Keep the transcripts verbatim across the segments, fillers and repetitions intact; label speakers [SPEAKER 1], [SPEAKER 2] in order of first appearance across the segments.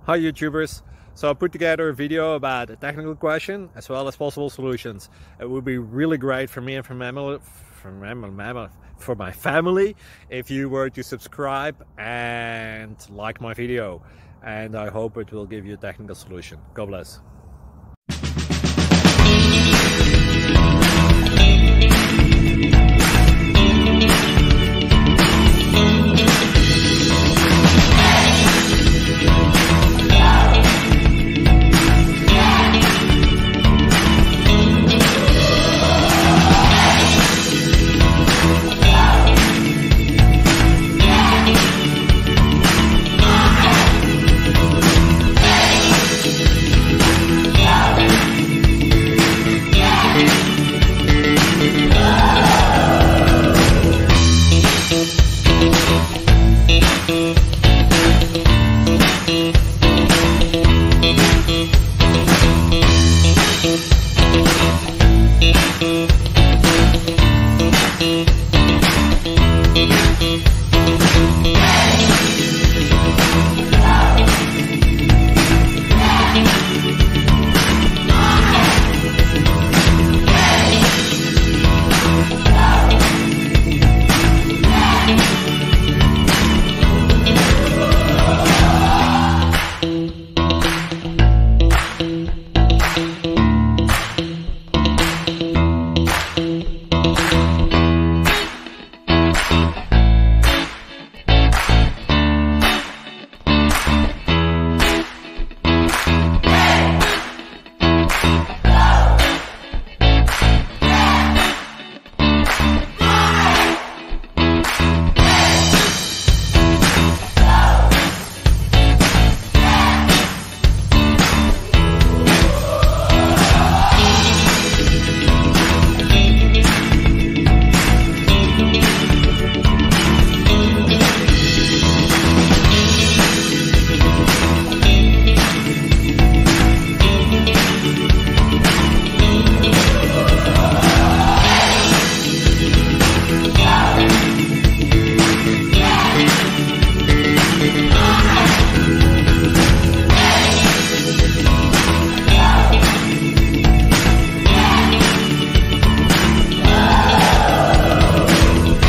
[SPEAKER 1] Hi YouTubers! So I put together a video about a technical question as well as possible solutions. It would be really great for me and for my, for my, for my family if you were to subscribe and like my video. And I hope it will give you a technical solution. God bless.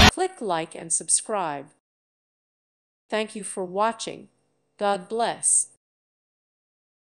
[SPEAKER 2] Like and subscribe. Thank you for watching. God bless.